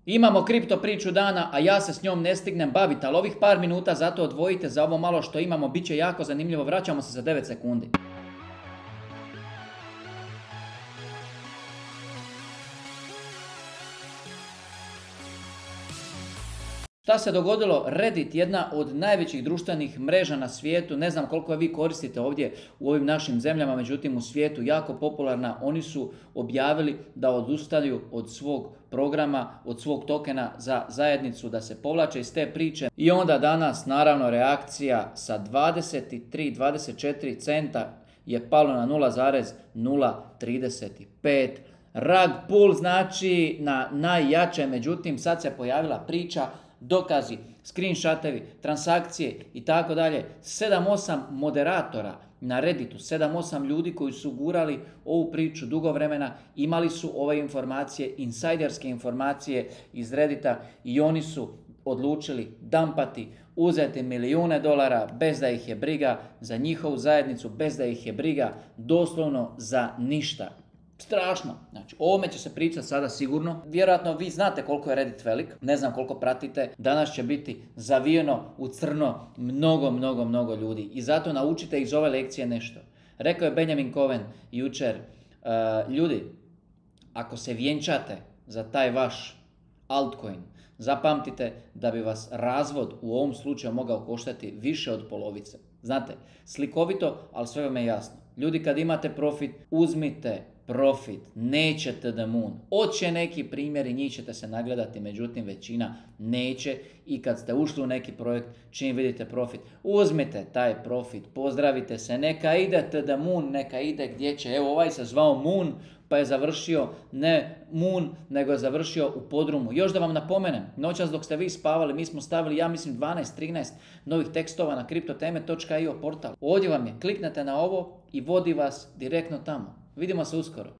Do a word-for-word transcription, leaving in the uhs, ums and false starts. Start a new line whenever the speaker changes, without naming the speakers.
Imamo kripto priču dana, a ja se s njom ne stignem baviti, ali ovih par minuta zato odvojite za ovo malo što imamo, bit će jako zanimljivo, vraćamo se za devet sekundi. Šta se dogodilo? Reddit, jedna od najvećih društvenih mreža na svijetu, ne znam koliko je vi koristite ovdje u ovim našim zemljama, međutim u svijetu jako popularna, oni su objavili da odustaju od svog programa, od svog tokena za zajednicu, da se povlače iz te priče. I onda danas, naravno, reakcija sa dvadeset tri do dvadeset četiri centa je palo na nula zarez nula trideset pet. Rug pull znači na najjače, međutim sad se pojavila priča, dokazi, screenshotovi, transakcije i tako dalje. sedam osam moderatora na Redditu, sedam osam ljudi koji su gurali ovu priču dugo vremena, imali su ove informacije, insajderske informacije iz Reddita i oni su odlučili dampati, uzeti milijune dolara bez da ih je briga za njihovu zajednicu, bez da ih je briga doslovno za ništa. Strašno. Znači, o ovome će se pričati sada sigurno. Vjerojatno vi znate koliko je Reddit velik, ne znam koliko pratite. Danas će biti zavijeno u crno mnogo, mnogo, mnogo ljudi. I zato naučite iz ove lekcije nešto. Rekao je Benjamin Cohen jučer, uh, ljudi, ako se vjenčate za taj vaš altcoin, zapamtite da bi vas razvod u ovom slučaju mogao koštati više od polovice. Znate, slikovito, ali sve vam je jasno. Ljudi, kad imate profit, uzmite profit, nećete the moon. Oće neki primjeri, njih ćete se nagledati, međutim većina neće i kad ste ušli u neki projekt, čim vidite profit, uzmite taj profit, pozdravite se, neka ide to the moon, neka ide gdje će. Evo ovaj se zvao Moon, pa je završio ne Moon, nego je završio u podrumu. Još da vam napomenem, noćas dok ste vi spavali, mi smo stavili, ja mislim, dvanaest trinaest novih tekstova na kriptoteme točka i o portal. Ovdje vam je, kliknete na ovo i vodi vas direktno tamo. Vidimo se uskoro.